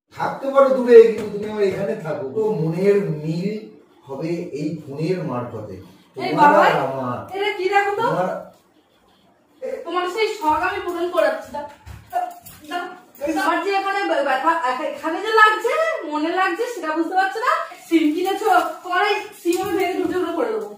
থাকতে পারো দূরে, কিন্তু তুমি আমার এখানে থাকো। তো মনের মিল হবে এই ফোনের মারফতে। তোমার আর আমার। এটা কি দেখো তো, তোমার সেই শখ আমি পূরণ করাচ্ছি। তোমার যে এখানে ব্যথা এখানে যে লাগছে, মনে লাগছে সেটা বুঝতে পারছো না। সিম কিনেছো, তোমার এই সিম আমি ভেঙে টুকরো টুকরো করে দেবো।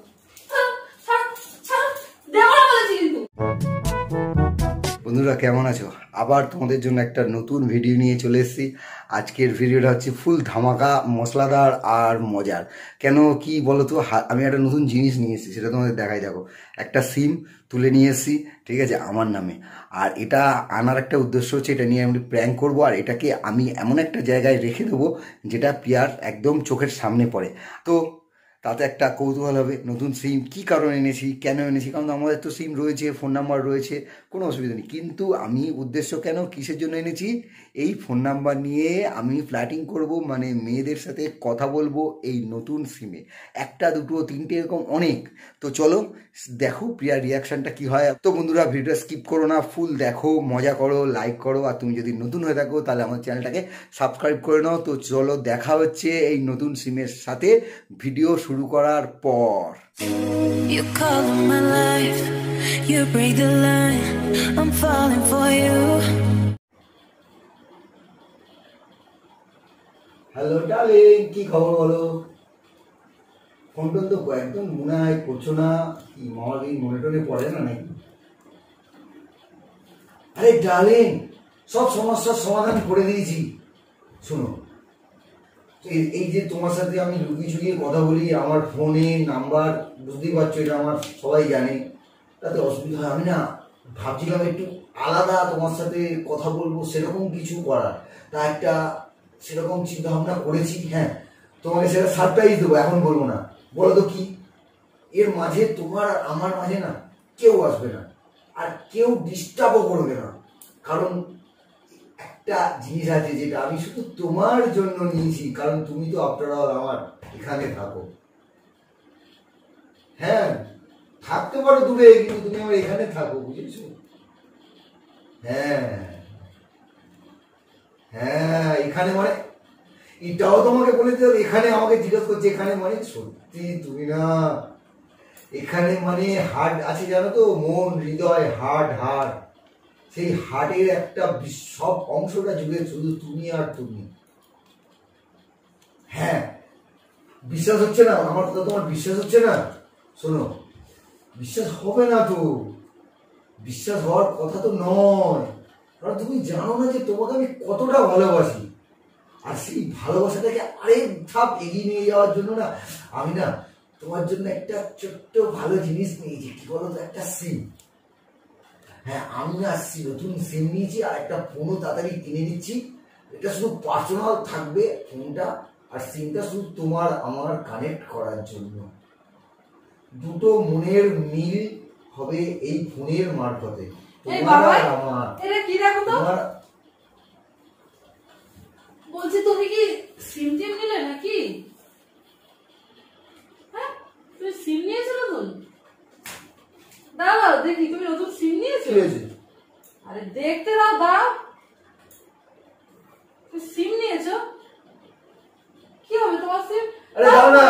দেবো না বলেছি কিন্তু। বন্ধুরা কেমন আছো? আবার তোমাদের জন্য একটা নতুন ভিডিও নিয়ে চলে এসেছি। আজকের ভিডিওটা হচ্ছে ফুল ধামাকা, মশলাদার আর মজার। কেন কি বলো তো, আমি একটা নতুন জিনিস নিয়ে এসেছি, সেটা তোমাদের দেখাই। দেখো, একটা সিম তুলে নিয়ে এসেছি, ঠিক আছে, আমার নামে। আর এটা আনার একটা উদ্দেশ্য হচ্ছে, এটা নিয়ে আমি প্র্যাঙ্ক করবো, আর এটাকে আমি এমন একটা জায়গায় রেখে দেবো যেটা পিয়ার একদম চোখের সামনে পড়ে। তো তাতে একটা কৌতূহল হবে, নতুন সিম কী কারণে এনেছি, কেন এনেছি। কারণ আমাদের তো সিম রয়েছে, ফোন নাম্বার রয়েছে, কোনো অসুবিধা নেই। কিন্তু আমি উদ্দেশ্য কেন, কিসের জন্য এনেছি, এই ফোন নাম্বার নিয়ে আমি ফ্ল্যাটিং করব, মানে মেয়েদের সাথে কথা বলবো এই নতুন সিমে। একটা দুটো তিনটে এরকম অনেক। তো চলো দেখো প্রিয়ার রিয়াকশানটা কী হয়। তো বন্ধুরা ভিডিওটা স্কিপ করো না, ফুল দেখো, মজা করো, লাইক করো। আর তুমি যদি নতুন হয়ে থাকো তাহলে আমার চ্যানেলটাকে সাবস্ক্রাইব করে নাও। তো চলো দেখা হচ্ছে এই নতুন সিমের সাথে ভিডিও শুরু করার পর। You call my life, you break the line, I'm falling for you. Hello darling, কি খবর বলো? ফোন টোন তো একদম মনে হয় করছো না, কি মনে টনে পড়ে না নাকি? আরে ডার্লিং, সব সমস্যার সমাধান করে দিয়েছি। শোনো, এই যে তোমার সাথে আমি লুকিয়ে চুকিয়ে কথা বলি, আমার ফোনে নাম্বার বুঝতেই পারছো, এটা আমার সবাই জানে, তাতে অসুবিধা হয়। আমি না ভাবছিলাম একটু আলাদা তোমার সাথে কথা বলবো, সেরকম কিছু করার। তা একটা সেরকম চিন্তা ভাবনা করেছি। হ্যাঁ, তোমাকে সেটা সারপ্রাইজ দেবো, এখন বলবো না। বলো তো কি, এর মাঝে তোমার আর আমার মাঝে না কেউ আসবে না, আর কেউ ডিস্টার্বও করবে না। কারণ একটা জিনিস আছে যেটা আমি শুধু তোমার জন্য নিয়েছি, কারণ তুমি তো আফটার অল আমার এখানে থাকো। হ্যাঁ, থাকতে পারো দূরে, কিন্তু তুমি আমার এখানে থাকো, বুঝেছো? হ্যাঁ হ্যাঁ, এখানে মানে এটাও তোমাকে বলে দিতে হবে। এখানে আমাকে জিজ্ঞেস করছে এখানে মানে, সত্যি তুমি না, এখানে মানে হার্ট আছে, জানো তো, মন, হৃদয়, হার্ট, সেই হার্টের একটা সব অংশটা জুড়ে শুধু তুমি আর তুমি। হ্যাঁ, বিশ্বাস হচ্ছে না আমার কথা? তোমার বিশ্বাস হচ্ছে না? শোনো, বিশ্বাস হবে না তো, বিশ্বাস হওয়ার কথা তো নয়, কারণ তুমি জানো না যে তোমাকে আমি কতটা ভালোবাসি। আর সেই ভালোবাসাটাকে আরেক ধাপ এগিয়ে নিয়ে যাওয়ার জন্য না, আমি না তোমার জন্য একটা ছোট্ট ভালো জিনিস নিয়েছি। কি বলো তো, একটা সিম। হ্যাঁ, আমি না নতুন সিম নিয়েছি, আর একটা ফোনও তাড়াতাড়ি কিনে দিচ্ছি। এটা শুধু পার্সোনাল থাকবে ফোনটা, আর সিমটা শুধু তোমার আমার কানেক্ট করার জন্য। দুটো মনের মিল হবে এই ফোনের মারফতে। তোমার আর আমার। এটা কি দেখো তো, বলছি তুমি কি সিম টিম নিলে নাকি? হ্যাঁ, তুমি সিম নিয়েছো নতুন? দাও দেখি, তুমি নতুন সিম নিয়েছো? আরে দেখতে দাও, দাও। তুমি সিম নিয়েছো, কি হবে তোমার সিম? আরে দাও না।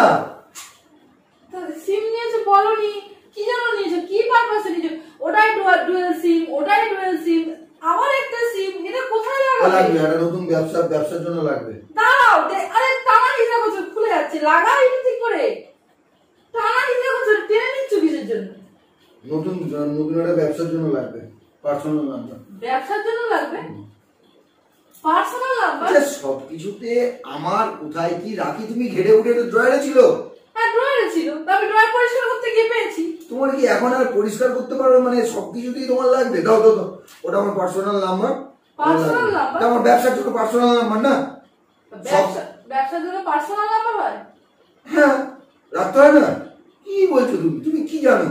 সিম নিয়েছো বলনি, কি জন্য নিয়েছো, কি পারপাসে নিয়েছো? ওটাই ডুয়াল সিম, ওটাই ডুয়াল সিম, আবার একটা সিম, এটা কোথায় লাগাবে? একটা নতুন ব্যবসার জন্য লাগবে। দাও, আরে টানা হিসাব করছো, খুলে যাচ্ছে, লাগাও এটা ঠিক করে। টানা হিসাব করছো, টেনে নিচ্ছ কিসের জন্য? নতুন একটা ব্যবসার জন্য লাগবে, পার্সোনাল নাম্বার। ব্যবসার জন্য লাগবে পার্সোনাল নাম্বার? সবকিছুতে আমার কোথায় কি রাখি তুমি ঘেটে উঠে, ড্রয়ারে ছিল। হ্যাঁ, ড্রয়ারে ছিল, তবে ড্রয়ার পরিষ্কার করতে গিয়ে পেয়েছি। তোমার কি এখন আর পরিষ্কার করতে পারবে? মানে সবকিছুতেই তোমার লাগবে? দাও দাও দাও, ওটা আমার পার্সোনাল নাম্বার। Personal number? আমার ব্যবসার জন্য পার্সোনাল নাম্বার না? ব্যবসার জন্য পার্সোনাল নাম্বার হয়? হ্যাঁ, রাখতে হয় না? কি বলছো তুমি? তুমি কি জানো?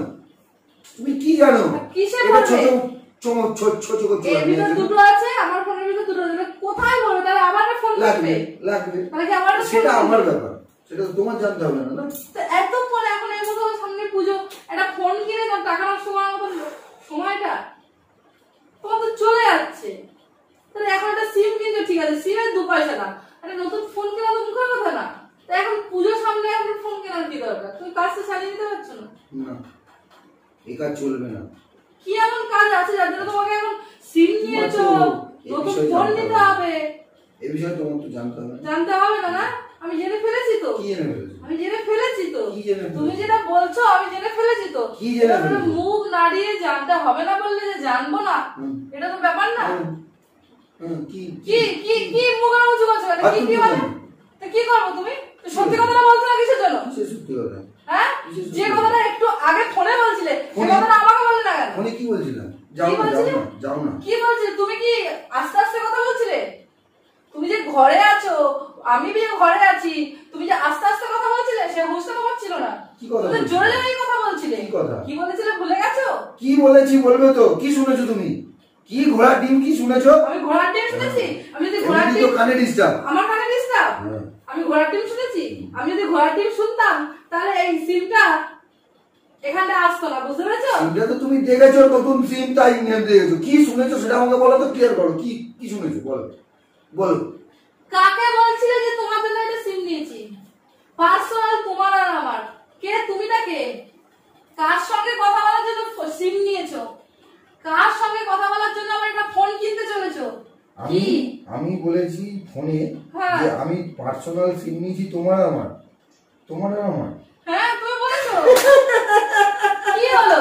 কিসের বলবে? ছোট এর ভিতর দুটো আছে, আমার ফোনের ভিতর দুটো আছে, কোথায় বলবে? তাহলে আমার ফোন লাগবে। তাহলে কি আমার? সেটা আমার ব্যাপার, সেটা তো তোমার জানতে হবে না। তো এত ফোন, এখন এর মতো সামনে পুজো, একটা ফোন কিনে তার টাকা নষ্ট করার মতো সময়টা তোমার তো চলে যাচ্ছে। তাহলে এখন একটা সিম কিনছো ঠিক আছে, সিমের 2 পয়সা না, একটা নতুন ফোন কেনা তো মুখের কথা না। তা এখন পুজোর সামনে এখন ফোন কেনার কি দরকার? তুমি কাজটা চালিয়ে নিতে পারছো না? না, এই কাজ চলবে না। কি এমন কাজ আছে যার জন্য তোমাকে এখন সিম নিয়েছো, নতুন ফোন নিতে হবে? এই বিষয়ে তোমার তো জানতে হবে। জানতে হবে না? না আমি জেনে ফেলেছি তো। কি জেনে ফেলেছো? আমি জেনে ফেলেছি তো। কি জেনে ফেলেছো? তুমি যেটা বলছো আমি জেনে ফেলেছি তো। কি জেনে ফেলেছো? মুখ নাড়িয়ে জানতে হবে না বললে যে জানবো না, এটা তো ব্যাপার না। কি কি কি কি মুখ আর উঁচু করছো কেন? কি কি বলে? তো কি করবো তুমি? তো সত্যি কথাটা বলছো না কিসের জন্য? সে সত্যি কথা। হ্যাঁ, যে কথাটা একটু আগে ফোনে বলছিলে সে কথাটা আমাকে বললে না কেন? ফোনে কি বলছিলাম? যাও না, যাও না, যাও না। কি বলছিলে তুমি? কি আস্তে আস্তে কথা বলছিলে? তুমি যে ঘরে আছো, আমি যে ঘরে আছি, তুমি যে আস্তে আস্তে কথা বলছিলে সে বুঝতে পারছিল না। কি কথা তুমি জোরে জোরে কথা বলছিলে। কি কথা? কি বলেছিলে ভুলে গেছো? কি বলেছি বলবে তো? কি শুনেছো তুমি? কি ঘোড়ার ডিম কি শুনেছো? আমি ঘোড়ার ডিম শুনেছি? আমি যদি ঘোড়ার এমনি ডিম, তো কানে ডিস্টার্ব। আমার কানে ডিস্টার্ব? আমি ঘোড়ার ডিম শুনেছি? আমি যদি ঘোড়ার ডিম শুনতাম তাহলে এই সিমটা এখানে আসতো না, বুঝতে পেরেছো? সিমটা তো তুমি দেখেছো, নতুন সিম, তাই নিয়ে দেখেছো। কি শুনেছো সেটা আমাকে বলো তো, ক্লিয়ার করো। কি কি শুনেছো বলো, বলো। কাকে বলছিলে যে তোমার জন্য একটা সিম নিয়েছি? পার্সোনাল তোমার আর আমার। কে তুমি? না কে? কার সঙ্গে কথা বলার জন্য সিম নিয়েছো? কার সঙ্গে কথা বলার জন্য আমার একটা ফোন কিনতে চলেছো? আমি আমি বলেছি ফোনে যে আমি পার্সোনাল সিম নিয়েছি তোমার আর আমার। তোমার আর আমার। হ্যাঁ তুমি বলেছো। কি হলো?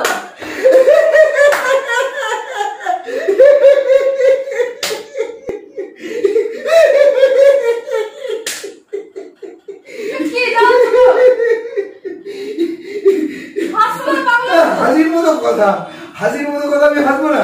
কি জানো? হাসো না পাগল। হাসির মতো কথা, হাসির মতো কথা আমি হাসবো না।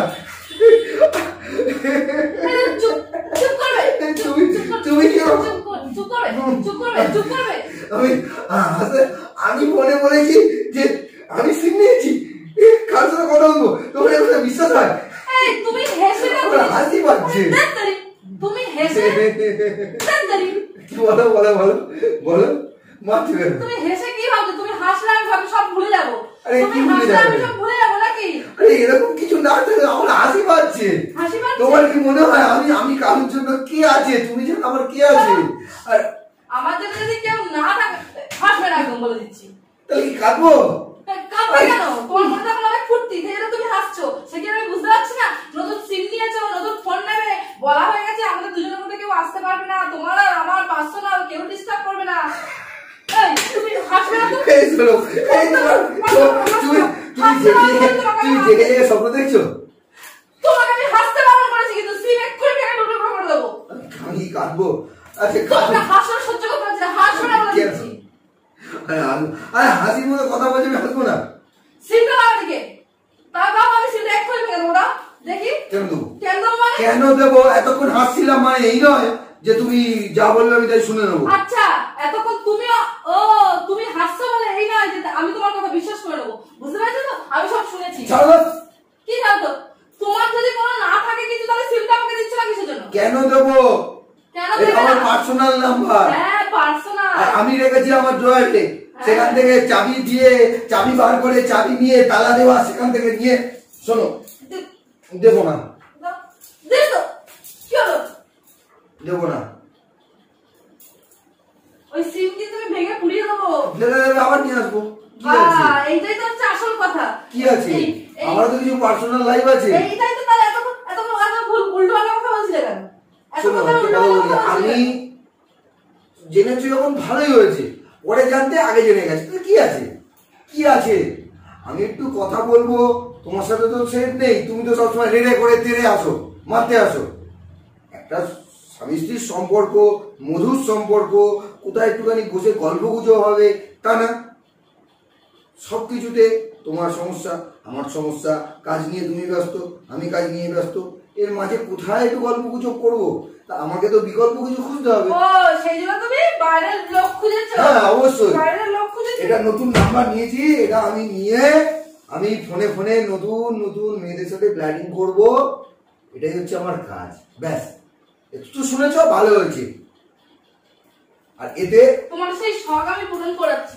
চুপ চুপ করবে। তুমি কি চুপ করবে, চুপ করবে, চুপ করবে। আমি মনে বলেছি যে আমি সিম নিয়েছি, কার সাথে কথা বলবো, তোমার এখন বিশ্বাস হয়? এই তুমি হেসে না? হাসি পাচ্ছে। তুমি হেসে কি বলো বলো বলো বলো, মারছো কেন? তুমি হেসে কি ভাবছো? তুমি হাসলে আমি ভাবি সব ভুলে যাবো। আরে কি তুমি ভুলে হাসলে আমি যাবে? সব ভুলে যাবো নাকি? আরে এরকম কিছু না থাকলে আমার হাসি পাচ্ছে। হাসি পাচ্ছে? তোমার কি মনে হয় আমি আমি কারোর জন্য কি আছে? তুমি জানো আমার কি আছে? আর আমার জন্য যদি কেউ না থাকে হাসবে না, একদম বলে দিচ্ছি। তাহলে কি কাঁদবো? কাঁদবে কেন? তোমার মনে তখন অনেক ফুর্তি, সেই জন্য তুমি হাসছো। সে কি আমি বুঝতে পারছি না? নতুন সিম নিয়েছো, নতুন ফোন নেবে, বলা হয়ে গেছে আমাদের দুজনের মধ্যে কেউ আসতে পারবে না, তোমার আর আমার পার্সোনাল, কেউ ডিস্টার্ব করবে না। এই তুমি হাসবে না তো? এই শোনো, এই তুমি জেগে স্বপ্ন দেখছো? তোমাকে আমি হাসতে বারণ করেছি কিন্তু সিম এক্ষুনি ভেঙে টুকরো করে দেবো। আমি কাঁদবো? আচ্ছা তোমাকে হাসার সহ্য করতে পারছি না, হাসবে না বলে দিচ্ছি। আরে হাসির মতো কথা বলছি, আমি হাসবো না। সিমটা দাও দিকে, তাও দাও, আমি সিমটা এক্ষুনি ভেঙে দেবো। দাও দেখি। কেন দেবো? কেন দেবো মানে? কেন দেবো? এতক্ষণ হাসছিলাম মানে এই নয় যে তুমি যা বললে আমি তাই শুনে নেবো। আচ্ছা এতক্ষণ তুমি তুমি হাসছো বলে এই নয় যে আমি তোমার কথা বিশ্বাস করে নেবো, বুঝতে পারছো তো? আমি সব শুনেছি। কি জানো তো? তোমার যদি কোনো না থাকে কিছু তাহলে সিমটা আমাকে দিচ্ছ না কিসের জন্য? কেন দেবো? কেন এটা দেবে আমার না? Personal number. হ্যাঁ পার্সোনাল। আমি রেখেছি আমার ড্রয়ারে, সেখান থেকে চাবি দিয়ে, চাবি বার করে চাবি নিয়ে তালা দেওয়া, সেখান থেকে নিয়ে। শোনো, দেবো না। দে তো। কি হলো? দেবো না। ওই সিম কি তুমি ভেঙে পুড়িয়ে দেবো? আবার নিয়ে আসবো। কি আছে? এইটাই তো হচ্ছে আসল কথা। কি আছে? আমার তো কিছু পার্সোনাল লাইফ আছে। এইটাই তো। তাহলে এতক্ষণ ভুল উল্টো পাল্টা কথা বলছিলে কেন? শোনো, আমি জেনেছি যখন ভালোই হয়েছে, পরে জানতে আগে জেনে গেছে, কি আছে? কি আছে? আমি একটু কথা বলবো, তোমার সাথে তো সেট নেই। তুমি তো সবসময় রেড়ে করে তেড়ে আসো, মারতে আসো। একটা স্বামী স্ত্রীর সম্পর্ক, মধুর সম্পর্ক, কোথায় একটুখানি বসে গল্প গুজব হবে, তা না। সবকিছুতে তোমার সমস্যা, আমার সমস্যা, কাজ নিয়ে তুমি ব্যস্ত, আমি কাজ নিয়ে ব্যস্ত, এর মাঝে কোথায় একটু গল্প গুজব করবো? তা আমাকে তো বিকল্প কিছু খুঁজতে হবে। ও সেই জন্য তুমি বাইরের লোক খুঁজেছো? হ্যাঁ অবশ্যই। বাইরের লোক খুঁজেছো? এটা নতুন নাম্বার নিয়েছি, এটা আমি নিয়ে আমি ফোনে ফোনে নতুন নতুন মেয়েদের সাথে প্ল্যানিং করব, এটাই হচ্ছে আমার কাজ। ব্যাস, একটু শুনেছো, ভালো হয়েছে। আর এতে তোমার সেই শখ আমি পূরণ করাচ্ছি।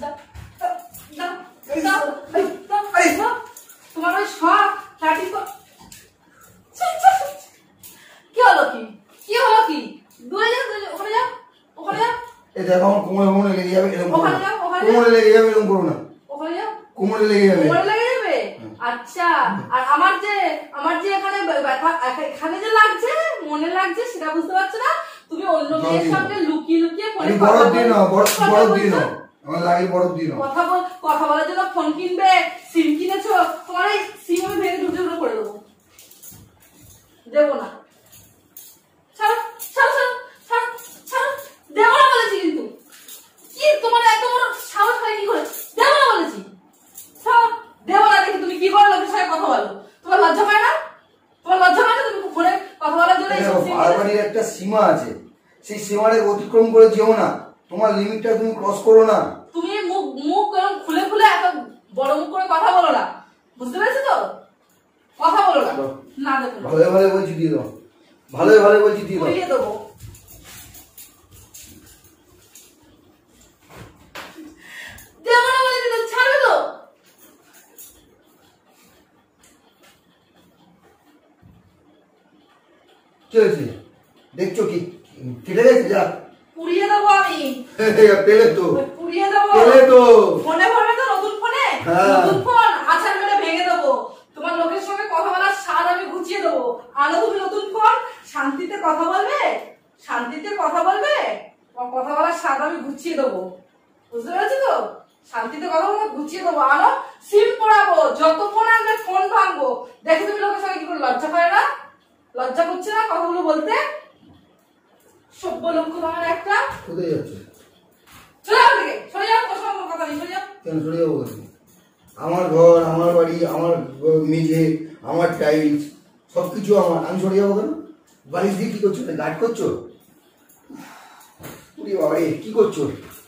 তোমার ওই শখ কি হলো? কি কি হলো কি? দূরে যাও, ওখানে যাও, ওখানে যাও, এই দেখো আমার কোমরে লেগে যাবে, এরকম করো ওখানে না। যাও, ওখানে যাও, কোমরে লেগে যাবে, এরকম করো না। ওখানে যাও, কোমরে লেগে যাবে। কোমরে লেগে যাবে। আচ্ছা, আর আমার যে এখানে ব্যথা, এখানে যে লাগছে, মনে লাগছে, সেটা বুঝতে পারছো না? তুমি অন্য মেয়ের সঙ্গে লুকিয়ে লুকিয়ে ফোনে কথা বরফ দিয়ে নাও, বরফ বলছো। দিয়ে নাও, আমার লাগে বরফ দিয়ে নাও। কথা বলার জন্য ফোন কিনবে, সিম কিনেছো, তোমার এই সিম আমি ভেঙে টুকরো টুকরো করে দেবো, দেবো না। ছাড়ো ছাড়ো ছাড়ো ছাড়ো ছাড়ো, দেবো না বলেছি। কিন্তু কি তোমার এত বড় সাহস হয় কি করে? দেবো না বলেছি, ছাড়ো, দেবো না। দেখি তুমি কি করো, লোকের সঙ্গে কথা বলো, তোমার লজ্জা পায় না? তোমার লজ্জা পায় না? তুমি ফোনে কথা বলার জন্য এইসব সিম কিনেছো? বাড়ির একটা সীমা আছে, সেই সীমাটা অতিক্রম করে যেও না, তোমার লিমিটটা তুমি ক্রস করো না। তুমি মুখ এরকম খুলে খুলে এত বড় মুখ করে কথা বলো না, বুঝতে পেরেছো তো? কথা বলো না। না দেবো না, ভালো ভালো বলছি দিয়ে দাও, ভালো ভালো বলছি দিয়ে দাও। উড়িয়ে দেবো। দেবো না বলে দিলে ছাড়বে তো? কি হয়েছে দেখছো? কি কেটে গেছে? যা উড়িয়ে দেবো আমি, পেলে তো, উড়িয়ে দেবো। পেলে তো। ফোনে ভরবে তো? নতুন ফোনে, হ্যাঁ। নতুন ফোন আছাড় মেরে ভেঙে দেবো। তোমার লোকের সঙ্গে কথা বলার স্বাদ আমি ঘুচিয়ে দেবো। আনো তুমি নতুন ফোন, শান্তিতে কথা বলবে, শান্তিতে কথা বলবে, কথা বলার স্বাদ আমি ঘুচিয়ে দেবো, বুঝতে পেরেছো তো? শান্তিতে কথা বলবো, ঘুচিয়ে দেবো। আনো সিম পড়াবো, যত ফোন আনবে ফোন ভাঙবো। দেখো তুমি লোকের সঙ্গে কি করে, লজ্জা পায় না? লজ্জা করছে না কথাগুলো বলতে? সভ্য লোক তোমার একটা। কোথায় যাচ্ছে? চলে যাও থেকে, চলে যাও, তোর সঙ্গে কথা নেই, চলে যাও। কেন চলে যাবো? আমার ঘর, আমার বাড়ি, আমার মেঝে, আমার টাইলস, সবকিছু আমার, আমি চলে যাবো কেন? বাড়ি দিয়ে কি করছো? গার্ড করছো? উড়ি বাবা রে, কি করছো?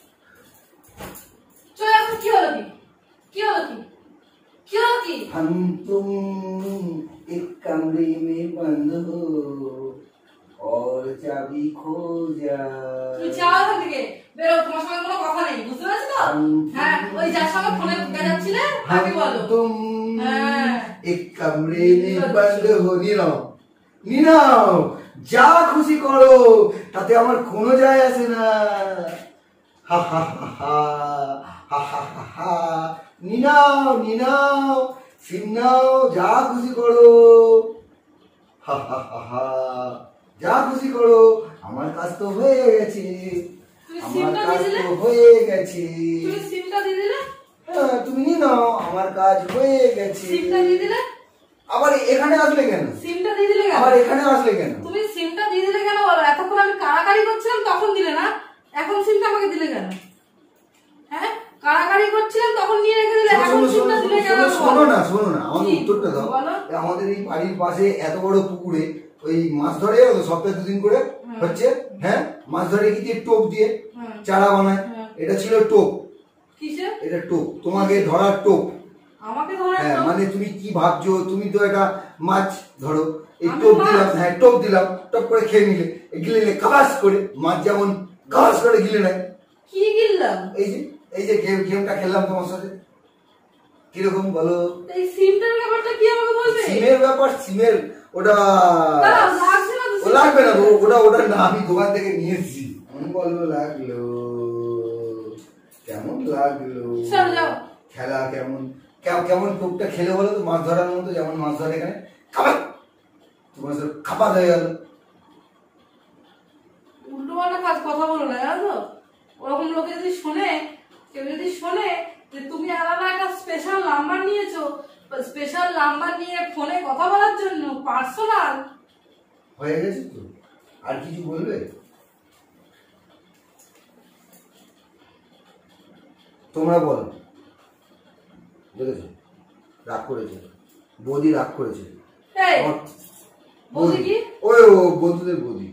চলে যাও। কি হলো কি? কি হলো কি? কি হলো কি? हम तुम एक कमरे में बंद हो और चाबी खो जाए। তুমি যাও এখান থেকে, বেরো, তোমার সঙ্গে কোনো কথা নেই, বুঝতে পেরেছো তো? হ্যাঁ, ওই যার সঙ্গে ফোনে গেজাচ্ছিলে তাকে বলো। तुम হ্যাঁ। एक कमरे में बंद हो, নিয়ে নাও, যা খুশি করো, তাতে আমার কোনো যায় আসে না। হা হা হা হা হা হা হা হা। নিয়ে নাও, সিম নাও, যা খুশি করো। হা হা হা হা, যা খুশি করো, আমার কাজ তো হয়ে গেছে, তুমি আমার সিমটা কাজ দিয়ে দিলে? তো হয়ে গেছে। তুমি সিমটা দিয়ে দিলে? হ্যাঁ, তুমি নিয়ে নাও, আমার কাজ হয়ে গেছে। সিমটা দিয়ে দিলে? আবার এখানে আসলে কেন? সিমটা দিয়ে দিলে কেন? আবার এখানে আসলে কেন? তুমি সিমটা দিয়ে দিলে কেন বলো? এতক্ষণ আমি কাড়াকাড়ি করছিলাম তখন দিলে না, এখন সিমটা আমাকে দিলে কেন? হ্যাঁ, কাড়াকাড়ি করছিলাম তখন নিয়ে রেখে দিলে, এখন সিমটা দিলে কেন? শোনো না, আমাকে কি? উত্তরটা দাও। বলো। আমাদের এই বাড়ির পাশে এত বড় পুকুরে ওই মাছ ধরে, সপ্তাহে 2 দিন করে হচ্ছে, হ্যাঁ, মাছ ধরে কি দিয়ে? টোপ দিয়ে চারা বানায়। এটা ছিল টোপ। কিসে? এটা টোপ, তোমাকে ধরার টোপ। আমাকে ধরে? হ্যাঁ, মানে তুমি কি ভাবছো? তুমি তো একটা মাছ ধরো, এই আমি টোপ মাছ? দিলাম, হ্যাঁ টোপ দিলাম, টপ করে খেয়ে নিলে, গিলে নিলে কাবাস করে, মাছ যেমন কাবাস করে গিলে নেয়। কি গিললাম? এই যে গেমটা খেললাম তোমার সাথে, কিরকম বলো? এই সিমটার ব্যাপারটা কি আমাকে বলবে? সিমের ব্যাপার, সিমের ওটা দাঁড়াও, লাগছে না তো ও লাগবে না, ওটা না, আমি দোকান থেকে নিয়ে এসেছি। বলো লাগলো, কেমন লাগলো? চলো যাও। খেলা কেমন কেমন টোপটা খেলে বলো তো, মাছ ধরার মতো, যেমন মাছ ধরে এখানে খাবার, তোমার সাথে খাপা হয়ে গেল। উল্টো পাল্টা কাজ কথা বলো না, জানো তো? ওরকম লোকে যদি শোনে, কেউ যদি শোনে যে তুমি আলাদা একটা স্পেশাল নাম্বার নিয়েছো, স্পেশাল নাম্বার নিয়ে ফোনে কথা বলার জন্য, পার্সোনাল। হয়ে গেছে তো, আর কিছু বলবে? তোমরা বলো। দেখেছো রাগ করেছে, বৌদি রাগ করেছে। এই বৌদি কি? ওই বন্ধুদের বৌদি।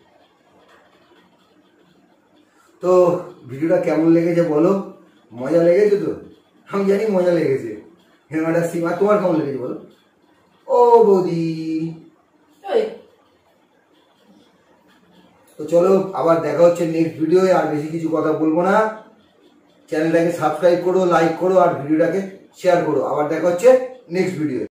তো ভিডিওটা কেমন লেগেছে বলো? মজা লেগেছে তো? আমি জানি মজা লেগেছে। হেমাটা সীমা, তোমার কেমন লেগেছে বলো? ও বৌদি। তো চলো, আবার দেখা হচ্ছে নেক্সট ভিডিওয়ে। আর বেশি কিছু কথা বলবো না। চ্যানেলটাকে সাবস্ক্রাইব করো, লাইক করো, আর ভিডিওটাকে শেয়ার করো। আবার দেখা হচ্ছে নেক্সট ভিডিও।